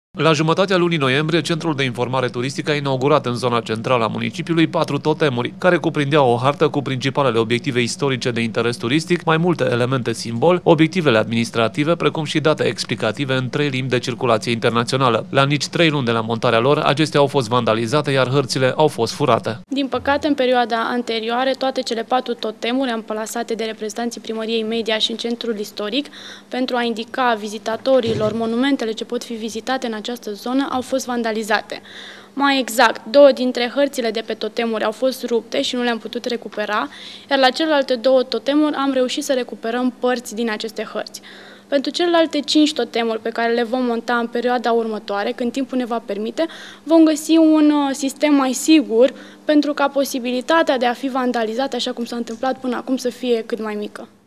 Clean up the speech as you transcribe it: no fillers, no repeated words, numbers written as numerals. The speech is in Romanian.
La jumătatea lunii noiembrie, Centrul de Informare Turistică a inaugurat în zona centrală a municipiului 4 totemuri, care cuprindeau o hartă cu principalele obiective istorice de interes turistic, mai multe elemente simbol, obiectivele administrative, precum și date explicative în 3 limbi de circulație internațională. La nici 3 luni de la montarea lor, acestea au fost vandalizate, iar hărțile au fost furate. Din păcate, în perioada anterioară, toate cele 4 totemuri amplasate de reprezentanții Primăriei Media și în centrul istoric, pentru a indica vizitatorilor monumentele ce pot fi vizitate în această zonă, au fost vandalizate. Mai exact, 2 dintre hărțile de pe totemuri au fost rupte și nu le-am putut recupera, iar la celelalte 2 totemuri am reușit să recuperăm părți din aceste hărți. Pentru celelalte 5 totemuri pe care le vom monta în perioada următoare, când timpul ne va permite, vom găsi un sistem mai sigur pentru ca posibilitatea de a fi vandalizate, așa cum s-a întâmplat până acum, să fie cât mai mică.